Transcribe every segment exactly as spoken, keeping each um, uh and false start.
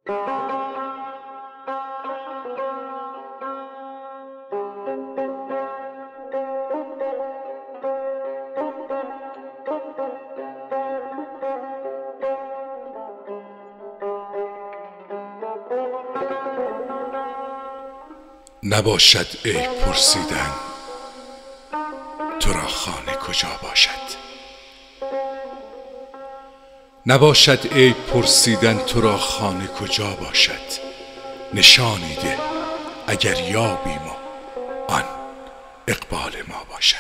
نباشد عیب پرسیدن تو را خانه کجا باشد. نباشد عیب پرسیدن تو را خانه کجا باشد. نشانی ده اگر یابیم و آن اقبال ما باشد.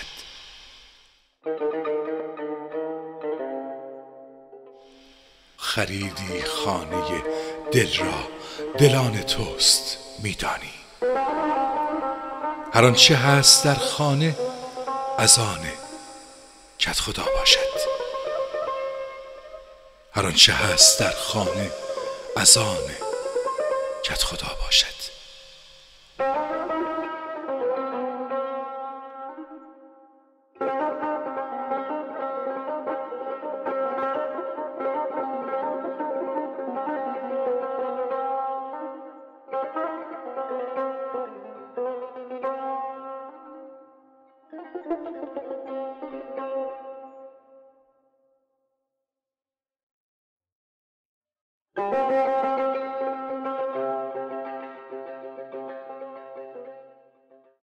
خریدی خانه دل را، دل آن توست میدانی. هر آنچه هست در خانه از آن کدخدا باشد. هر آنچه هست در خانه از آن کدخدا باشد. Thank you.